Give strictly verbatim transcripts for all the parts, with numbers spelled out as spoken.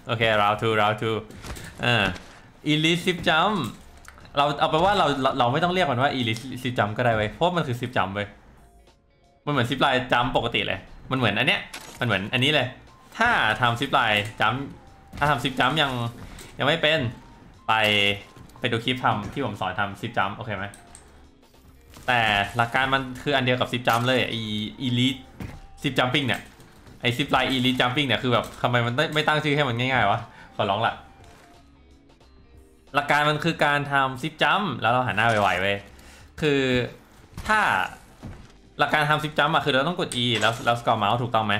โอเค round two round two อ่า elite zip jump เราเอาไปว่าเราเราไม่ต้องเรียกมันว่า elite zip jump ก็ได้เว้ยเพราะมันคือ zip jump เว้ยมันเหมือน zip line jump ปกติเลยมันเหมือนอันเนี้ยมันเหมือนอันนี้เลยถ้าทำ zip line jump ถ้าทำ zip jump ยังยังไม่เป็นไปไปดูคลิปทำที่ผมสอนทำ zip jump โอเคไหมแต่หลักการมันคืออันเดียวกับ zip jump เลยไอ้ elite zip jumping เนี่ยไอ้ zip line elite jumping เนี่ยคือแบบทำไมมันไม่ตั้งชื่อให้มันง่ายๆวะขอร้องละหลักการมันคือการทำ zip jump แล้วเราหันหน้าไวๆเว้ยคือถ้าหลักการทำ zip jump อะคือเราต้องกด E แล้วแล้วสกอร์เมาส์ถูกต้องไหม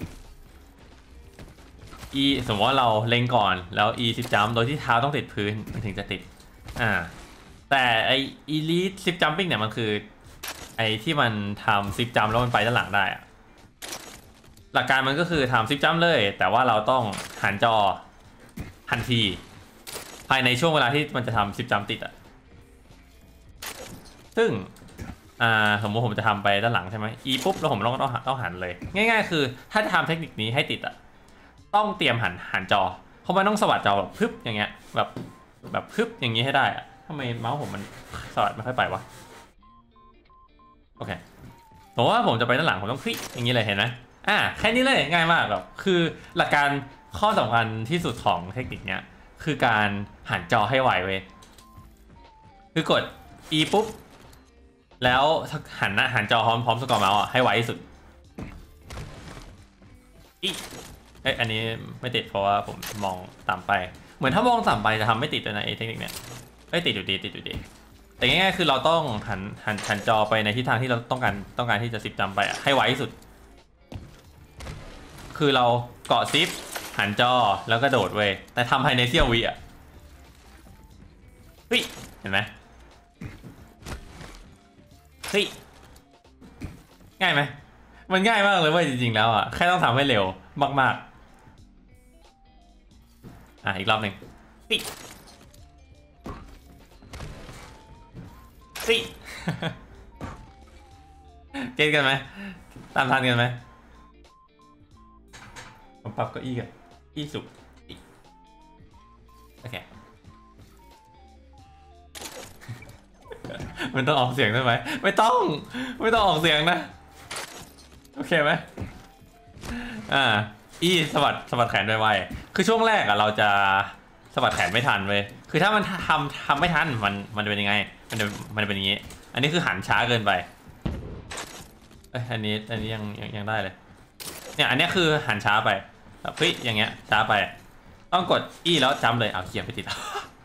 E สมมติว่าเราเล็งก่อนแล้ว E zip jump โดยที่เท้าต้องติดพื้นมันถึงจะติดอ่าแต่ไอ elite zip jumping เนี่ยมันคือไอที่มันทำ zip jump แล้วมันไปด้านหลังได้อะหลักการมันก็คือทำ zip jump เลยแต่ว่าเราต้องหันจอทันทีภายในช่วงเวลาที่มันจะทำ zip jump ติดอะซึ่งอ่าสมมติผมจะทำไปด้านหลังใช่ไหม E ปุ๊บแล้วผมต้องต้องต้องหันเลยง่ายๆคือถ้าจะทำเทคนิคนี้ให้ติดอะต้องเตรียมหันหันจอเพราะมันต้องสวัสดจอแบบพึบอย่างเงี้ยแบบแบบพึบอย่างงี้ให้ได้อะทำไมเมาส์ผมมันสวัสดไม่ค่อยไปวะโอเคผมว่าผมจะไปด้านหลังผมต้องคลิกอย่างนี้เลยเห็นไหมอ่าแค่นี้เลยง่ายมากแบบคือหลักการข้อสำคัญที่สุดของเทคนิคเนี้ยคือการหันจอให้ไวเว้ยคือกด E ปุ๊บแล้วหันหน้าหันจอพร้อมพร้อมสกอร์เมาส์อ่ะให้ไวที่สุดอีเอ้ยอันนี้ไม่ติดเพราะว่าผมมองต่ำไปเหมือนถ้ามองต่ำไปจะทำไม่ติดเลยนะไอ้เทคนิคเนี้ยไม่ติดอยู่ดีติดอยู่ดีแต่ง่ายๆคือเราต้องหันหันหันจอไปในทิศทางที่เราต้องการต้องการที่จะซิปจำไปอ่ะให้ไวที่สุดคือเราเกาะซิปหันจอแล้วก็โดดเว้ยแต่ทำภายในเสี้ยววิอ่ะเฮ้ยเห็นไหมเฮ้ยง่ายไหมมันง่ายมากเลยเว้ยจริงๆแล้วอ่ะแค่ต้องทำให้เร็วมากๆอ่ะอีกรอบหนึ่งเฮ้ยเฮ้ยเก็ตกันไหมตามทันกันไหมผมปรับเก้าอี้กันอี้สุกโอเคมันต้องออกเสียงได้ไหมไม่ต้องไม่ต้องออกเสียงนะโอเคไหมอ่าอี้สะบัดสะบัดแขนไวๆคือช่วงแรกอะเราจะสะบัดแขนไม่ทันเว้ยคือถ้ามันทำทำไม่ทันมันมันจะเป็นยังไงมันจะมันจะเป็นอย่างนี้อันนี้คือหันช้าเกินไปเอ้ยอันนี้อันนี้ยังยังยังได้เลยเนี่ยอันนี้คือหันช้าไปแบบเฮ้ยอย่างเงี้ยช้าไปต้องกดอี้แล้วจำเลยเอาเขียนไปติดแล้ว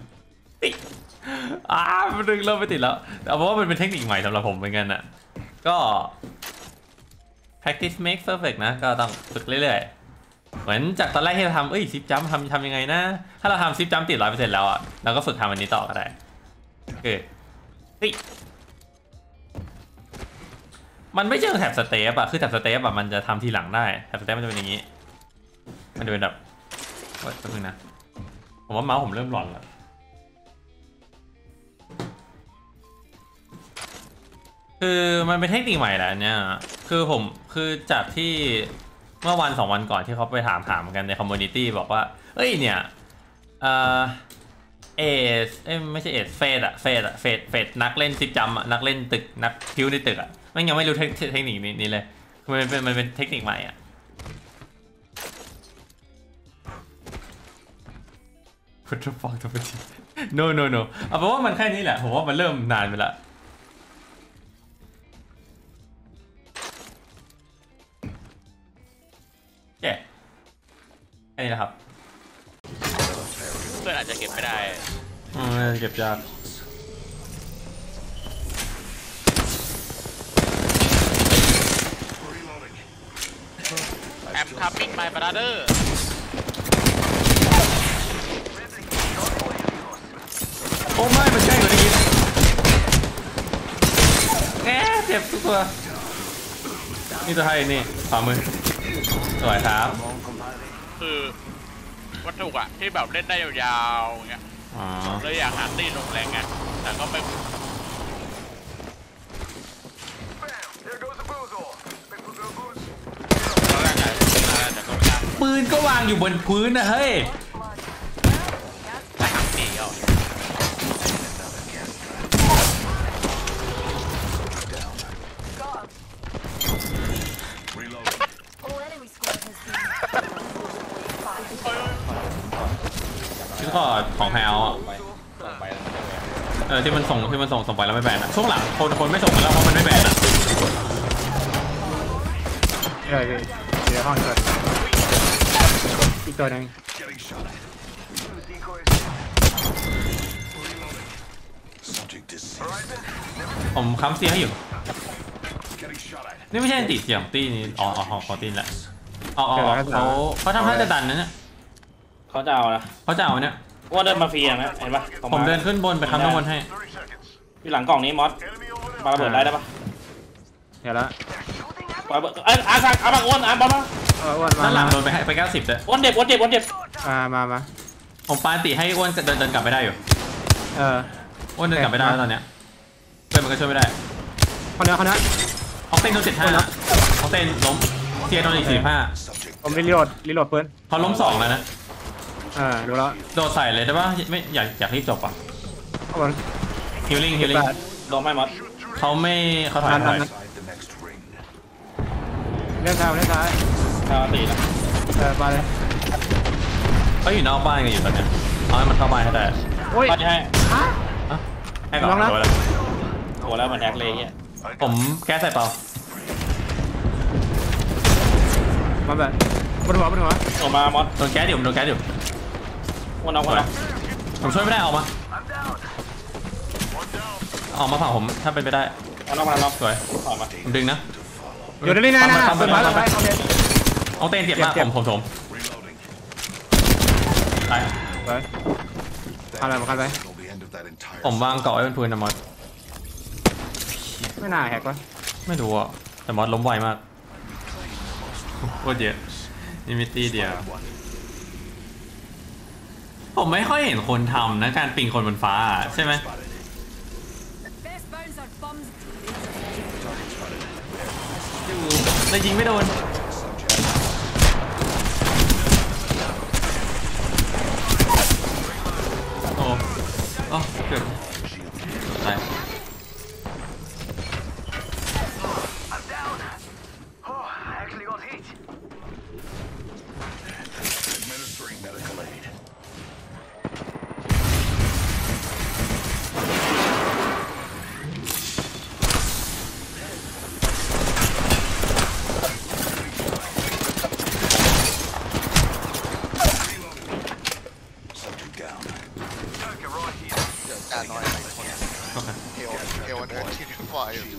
อ้ามันดึงเริ่มไปติดแล้วแต่เพราะว่ามันเป็นเทคนิคใหม่สำหรับผมเหมือนกันอ่ะก็ practice makes perfect นะก็ต้องฝึกเรื่อยๆเหมือนจากตอนแรกที่เราทำเอ้ยซิปจัมทำทำยังไงนะถ้าเราทำซิปจัมติดร้อยเปอร์เซ็นต์แล้วอ่ะเราก็ฝึกทำอันนี้ต่อก็ได้เออเฮ้ยมันไม่เจอแท็บสเตปอะคือแท็บสเตปอะมันจะทำทีหลังได้แท็บสเตปมันจะเป็นอย่างนี้มันจะเป็นแบบเฮ้ยแป๊บนึงนะผมว่าเมาส์ผมเริ่มหลอนแล้วคือมันเป็นเทคนิคใหม่แหละเนี่ยคือผมคือจากที่เมื่อวันสองวันก่อนที่เขาไปถามถามกันในคอมมูนิตี้บอกว่าเอ้ยเนี่ยเออเอสเอ้ยไม่ใช่เอสเฟดอะเฟดอะเฟดเฟดนักเล่นซิปจัมอะนักเล่นตึกนักพิวในตึกอะมันยังไม่รู้เทคเทคนิคนี้เลยมันเป็นมันเป็นเทคนิคใหม่อะพุทธฟองทำไมที no no no เอาเป็นว่ามันแค่นี้แหละผมว่ามันเริ่มนานไปละแค่แค่นี้แหละครับเพื่อนอาจจะเก็บไม่ได้อืมเก็บยากแอมคัมมิ่งไมบราเดอร์โอ้ไม่มันใกล้กว่านี้แง่เจ็บทุกตัวนี่ตัวไทยนี่ขวามือสวยครับคือวัตถุอะที่แบบเล่นได้ยาวๆอย่างเงี้ยเลยอยากหาตีลงแรงไงแต่ก็ไม่ปืนก็วางอยู่บนพื้นนะเฮ้ยดิสคอร์ดของแพลอ่ะไปส่งไปแล้วมันจะแหวนเออที่มันส่งที่มันส่งส่งไปแล้วไม่แบนอ่ะช่วงหลังคนคนไม่ส่งกันแล้วเพราะมันไม่แบนอ่ะเดี๋ยวเดี๋ยวห้องเกิดอีกตัวหนึ่งผมค้ำเสียให้อยู่นี่ไม่ใช่ติเสียงตีนี่อ๋ออ๋อของตีนแหละอ๋ออ๋อเขาเขาทำท่าจะดันนะเนี่ยเขาจะเอานะเขาจะเอาเนี่ยว่าเดินมาฟรีอ่ะนะเห็นปะผมเดินขึ้นบนไปทำข้างบนให้อยู่หลังกล่องนี้มอสปาระเบิดได้ได้ปะเดี๋ยวละปาระเบิดเอ้ยอาซักอาบังอ้วนอาบอลมาเอออ้วนมาด้านหลังโดนไปให้ไปเก้าสิบเลยอ้วนเจ็บอ้วนเจ็บอ้วนเจ็บมามามาผมปาติให้อ้วนเดินเดินกลับไปได้อยู่เอออ้วนเดินกลับไปได้ตอนเนี้ยเพื่อนมันก็ช่วยไม่ได้คนนี้คนนี้ออกเต้นโดนเจ็ดห้านะออกเต้นล้มเทียโดนอีกสี่ห้าผมรีโหลดรีโหลดปืนเขาล้มสองแล้วนะเออดูแล้วโดดใส่เลยได้ป่ะไม่อยากอยากรีบจบอ่ะข้างบนฮิลลิ่งฮิลลิ่งโดนไหมมอสเขาไม่เขาถอยถอยเล่นซ้ายเล่นซ้ายชาตีนะเออไปเลยเขาอยู่นอกบ้านกันอยู่ตอนเนี้ยเอาให้มันเข้าบ้านให้ได้โอ้ยก็จะให้ให้ก่อนลองนะโดนแล้วโหแล้วมันแฮกเลยเงี้ยผมแก้ใส่เปล่ามาแบบบนหัวบนหัวออกมามอสโดนแก๊สอยู่โดนแก๊สอยู่อ้วนเอาอ้วนเอาผมช่วยไม่ได้ออกมาออกมาฝั่งผมถ้าเป็นไปได้เอาน้องมาน้องสวยออกมาผมดึงนะอยู่ในนี่นะนะปั๊มปืนปั๊มาม แล้วปั๊มไปเอาเด็ดเอาเต้นเจ็บมากเจ็ผบมผมผมตายไปเอาอะไรมากันไปผมวางเกาะไว้บนพื้นนะมอสไม่น่าแหกวะไม่รู้อ่ะแต่มอสล้มไวมากโคตรเยอะนิมิตี้เดียวผมไม่ค่อยเห็นคนทำนะการปิงคนบนฟ้าใช่ไหม Best bounce are bums. อยู่แต่ยิงไม่โดนโอ้โอ้เกือบตายจานน้อยไปคนโอเคเอวเอวอันเดินที่ไฟ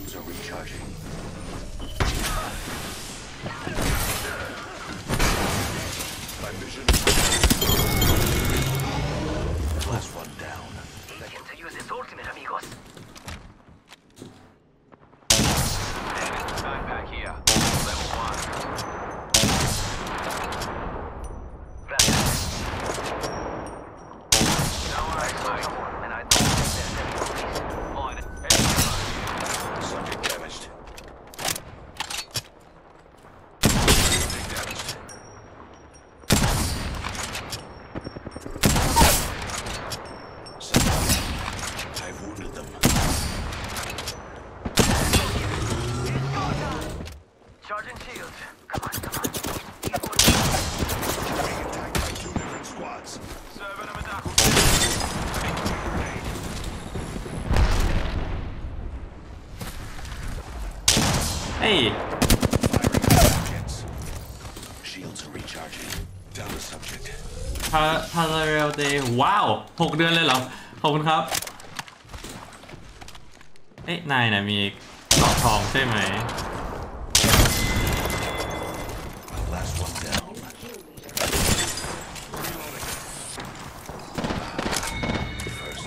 Charging shield. Come on, come on. Two different squads. Serving them a duck. เฮ้ย Shields are recharging. Down the subject. พาพาราเรลเดย์ว้าวหกเดือนเลยเหรอ ขอบคุณครับ เอ๊ะนายน่ะมีหลอดทองใช่ไหม Last one down. First.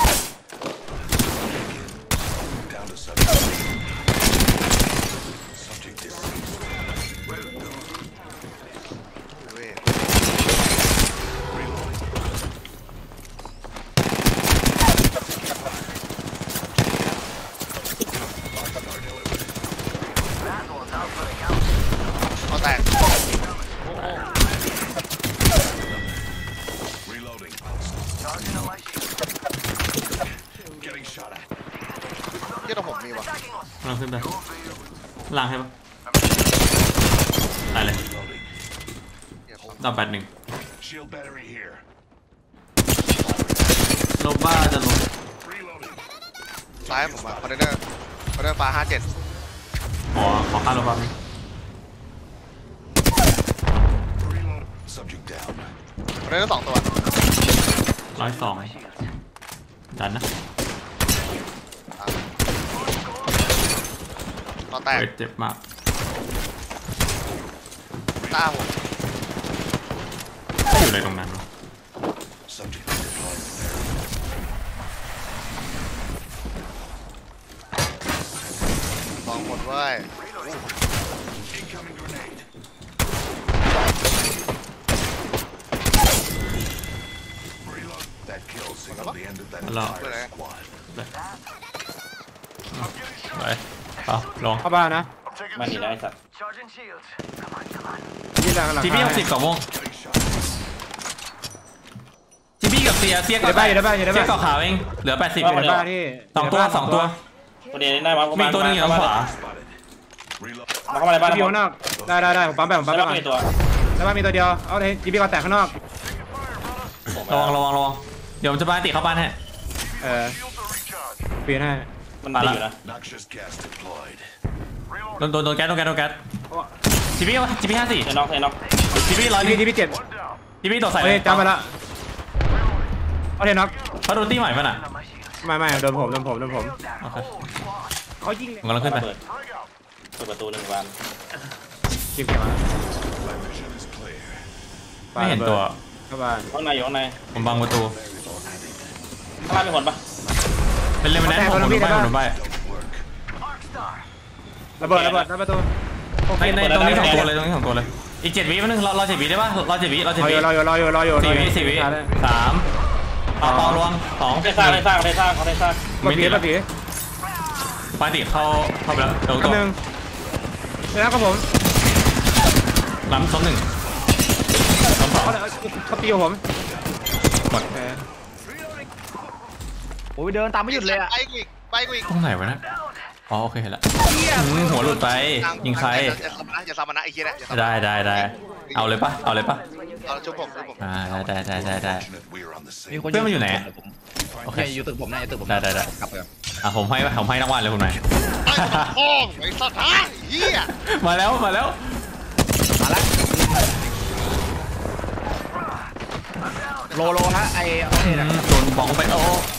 Down to subject. Subject deceased. เว้ย เอาแตก Reloading. Charging on my shield. Getting shot at. เที่ยวผมมีวะ Attacking us. ลองขึ้นไปล่างให้ปะได้เลย Reloading. เดี๋ยวผมดอกแบตหนึ่ง Shield battery here. โนบ้าจะลงซ้ายผมอะคอนเทนเนอร์คอนเทนเนอร์ฟ้าห้าเจ็ดอ๋อขอค่าโนบ้า Subject down. คอนเทนเนอร์สองตัวร้อยสองดันนะต่อแตกเฮ้ยเจ็บมากต้าผมไม่อยู่ในตรงนั้นวะ Subject deployed. ลองหมดเว้ย Incoming grenade. Reload. That kill signaled the end of that Hello. entire squad. ไปเอาลงเข้าบ้านนะมันหนีได้สัตว์ Charging shields. Come on, come on. ที่หลังหลังจีบี้หกสิบกว่าวง Getting shot. จีบี้กับเสียเสียอยู่ในบ้านอยู่ในบ้านอยู่ในเสีบ้าย นเกาะขาวเองเหลือแปดสิบอยู่ในบ้านที่สองตัวสองตัวตัวนี้ได้มาประมีมาณตัวหนึงอยู่ทางขวา Spotted. Reload. มาเข้ามาในบ้านจีบีข้างนอกได้ได้ได้ผมปั๊มไปผมปั๊มได้ไปบ้านก่อนมีตัวในบ้านมีตัวเดียวเอาเลยจีบีก่อนแตกข้างนอกระวังระวังระวังเดี๋ยวผมจะบ้านติเข้าบ้านให้เออเปลี่ยนให้มันตีอยู่นะ Noxious gas deployed. โดนโดนโดนแก๊สโดนแก๊สโดนแก๊สจีบี้จีบี้ห้าสี่เทน็อกเทน็อกจีบี้ร้อยจีบีจีบีเจ็บจีบี้โดดใส่เฮ้ยจำไปละเอาเทน็อกเขาโดนตีใหม่ป่ะน่ะไม่ไม่โดนผมโดนผมโดนผมโอเคเขายิงเลยผมกำลังขึ้นไปเปิดเปิดประตูหนึ่งบานยิงเก็บมา My mission is clear. ไม่เห็นตัวเข้าบ้านข้างในอยู่ข้างในผมบังประตูข้างล่างมีคนปะเป็นเลมอนแนนผมโดนใบผมโดนใบระเบิดระเบิดระเบิดประตูในในตรงนี้สองตัวเลยตรงนี้สองตัวเลยอีกเจ็ดวิแป๊บนึงรอรอเจ็ดวิได้ป่ะรอเจ็ดวิรอเจ็ดรอวิอยู่รออยู่รออยู่รออยู่สี่วิสี่วิสามเอาปองรวงสองได้สร้างได้สร้างได้สร้างเขาได้สร้างมาผีมาผีปาติเข้าเข้าไปแล้วเดี๋ยวอัตันวหนึ่งแล้วก็ผมล้ำซ้ำหนึ่งซ้ำสองเขาเขาตีผมหมดโอ้ยเดินตามไม่หยุดเลยอะไปกูอีกไปกูอีกตรงไหนวะนะอ๋อโอเคเห็นแล้วอืมหัวหลุดไปยิงใครอย่าซ้ำนะอย่าซ้ำนะไอ้เหี้ยเนี่ยอย่าซ้ำนะได้ได้ได้เอาเลยปะเอาเลยปะเอาชุบผมชุบผมอ่าได้ได้ได้ได้ได้ Fortunate we are on the มี same. คนเพื่อนมันอยู่ไหนผมโอเคเนี่ยอยู่ตึกผมนะอยู่ตึกผมได้ได้ได้กลับไปก่อนอ่ะผมให้ผมให้ทั้งวันเลยคุณนายไอ้ทองไอ้สัตว์ฮะเหี้ยมาแล้วมาแล้วมาละโลโลฮะไอเอาเนี่ยนะโดนบองไปโอ้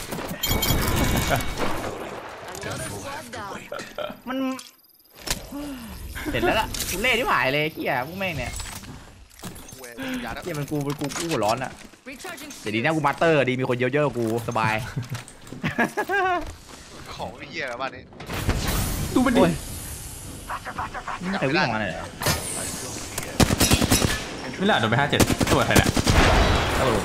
มันเสร็จแล้วล่ะทุเล่ที่หายเลยเฮียพวกแม่งเนี่ยเว้ยอย่านะเฮียมันกูมันกูกูหัวร้อนอ่ะ Recharging เดี๋ยวดีนะกูมาสเตอร์ดีมีคนเยอะๆกูสบายของไอ้เหี้ยแล้วบ้านนี้ดูมันดิโอ้ยไม่เคยวิ่งออกมาเลยเหรอไม่หลาโดนไปห้าเจ็ดตัวใครเนี่ยเออ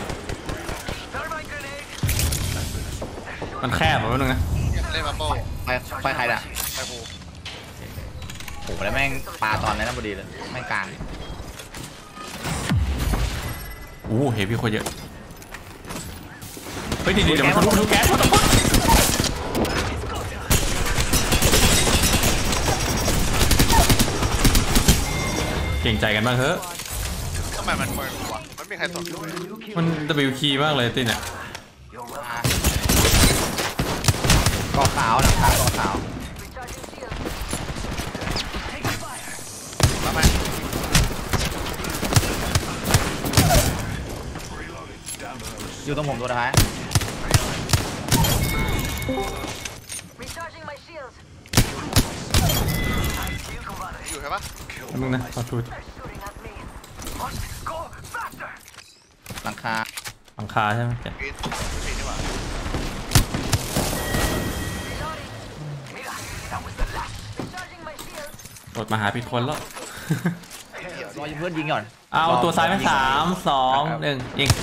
มันแคบเหมือนนึงนะเล่นมาโป้ไฟไฟใครน่ะไปกูโอ้โหแล้วแม่งปลาตอนนั้นนะพอดีเลยแม่งกลางอู้เฮ้ยพี่คนเยอะเฮ้ยดีดีเดี๋ยวมันทะลุทะลุแก๊สมาตรงเก่งใจกันบ้างเถอะทำไมมันเปิดวะมันไม่มีใครสนด้วยมัน W key มากเลยตินเนี่ยกอขาวหลังคากอขาวแล้วไหมอยู่ตรงผมตัวท้าย Recharging my shields. อยู่ใช่ปะแป๊บนึงนะขอชูด Shooting at me. Go faster. หลังคาหลังคาใช่ไหมเจ็ดปีนปีนดีกว่า Recharging my shields. กดมาหาผิดคนแล้วรอเพื่อนยิงก่อนเอาตัวซ้ายไปสามสองหนึ่งยิง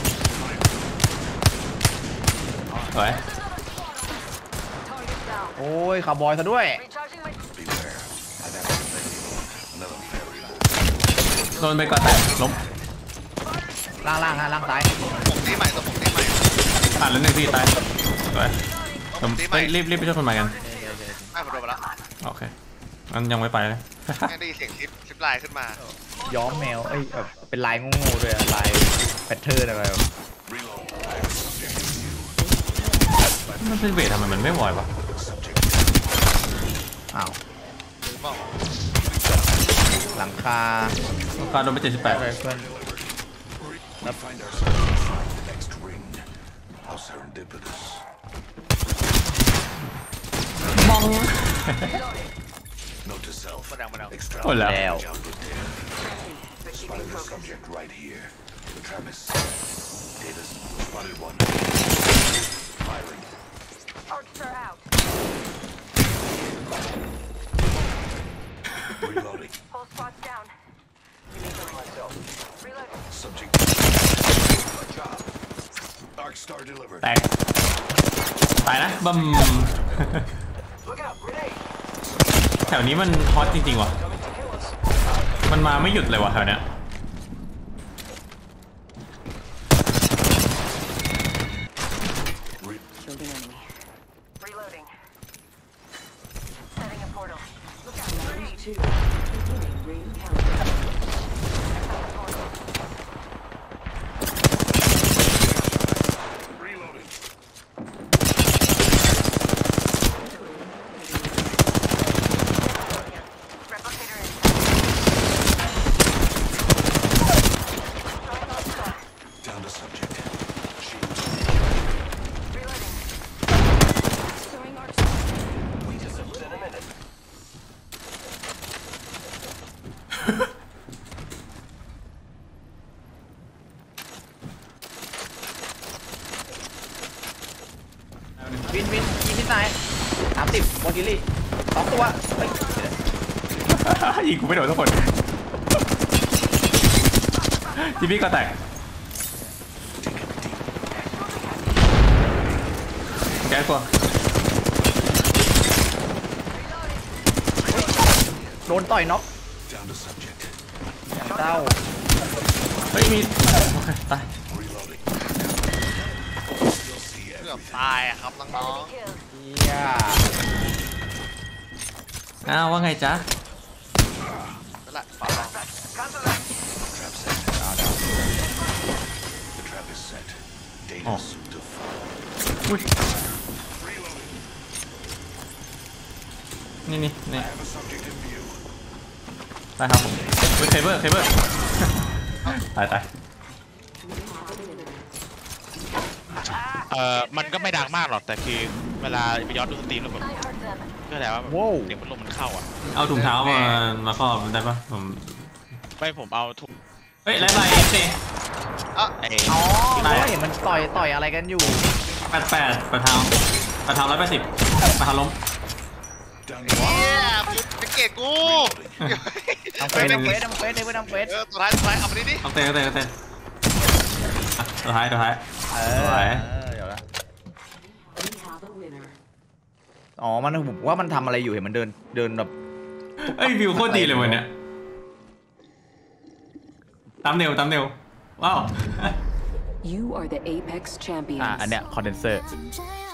สวย Target down. โอ้ยคาร์บอยซะด้วย Recharging my. Beware. I've activated another fairy. โดนไปก่อนแตกล้มล่างล่างฮะล่างซ้ายผมตีใหม่ตัวผมตีใหม่ผ่านแล้วหนึ่งทีตายสวยผมเฮ้ยรีบรีบไปช่วยคนใหม่กันไม่ผมโดนไปแล้วโอเคงั้นยังไม่ไปเลยแค่ได้ยินเสียงคลิปคลิปไลน์ขึ้นมาย้อมแมวเอ้ยแบบเป็นลายงูๆด้วยอะลายแพทเทิร์นอะไรแบบ Reload. I have a subject with you. มันเป็นเวททำไมมันไม่วอยวะอ้าวหรือเปล่าหลังคาราคาโดนไปเจ็ดสิบแปดไรเฟิล We find ourselves in the next ring. How serendipitous. มอง Note to self. มาแล้วมาแล้ว Extract หมดแล้วแล้ว job good day. Spotted the subject right here. The Travis. Davis spotted one. Firing. Archer out. Reloading. Whole squad's down. Reloading. Subject. Good job. Dark Star delivered. แตกตายนะบึม Look out, grenade. แถวนี้มันฮอตจริงๆว่ะ มันมาไม่หยุดเลยว่ะแถวเนี้ย Reloading. Setting a portal. Look out. Grenade. Two. Beginning ring countdown. Reloading. Replicator in. Down to subject. Shield. Reloading. Throwing archer. Wait a within a minute. วินวินยิงที่ไหนสามสิบโมกิลี่สองตัวเฮ้ยยิงกูไม่โดนทุกคนจีบี้ก็แตกแก๊สกว่าโดนต่อยน็อก Down to subject. อย่างเศร้าเฮ้ยมีโอเคตาย Reloading. You'll see เกือบ everything. ตายอะครับน้อง Enemy kill. เฮียอ้าวว่าไงจ๊ะๆนั่นแหละฝาลอง Trap set. The trap is set. Data Oh. soon to fall. อุ้ย Reloading. นี่นี่นี่ Have a subject in view. ได้ครับผมเฮ้ยเคเบิลเคเบิลตายตายเออมันก็ไม่ดังมากหรอกแต่คือเวลาไปย้อนดูสตรีมแล้วแบบ I heard them. ก็แล้วว่าแบบโว้วเสียงพัดลมมันเข้าอ่ะเอาถุงเท้ามามาครอบได้ปะผมไม่ผมเอาถุงเฮ้ยไลฟ์ไลฟ์เอฟซีอ่ะไอ้อ๋อเห็นมันต่อยต่อยอะไรกันอยู่แปดแปดประเท้าประเท้าร้อยแปดสิบประเท้าล้ม Down เฮียมึงเป็นเกตกูทำเฟสทำเฟสทำเฟสได้เว้ยทำเฟสเออตัวท้ายตัวท้ายเอาไปดิดิต้องเตะต้องเตะต้องเตะอ่ะตัวท้ายตัวท้ายเอสอวยเออเดี๋ยวละ We have a winner. อ๋อมันผมว่ามันทำอะไรอยู่เห็นมันเดินเดินแบบเอ้ยวิวโคตรดีเลยวันเนี้ยตามเนวตามเนวว้าว You are the Apex champions. อ่ะอันเนี้ยคอนเดนเซอร์ Giant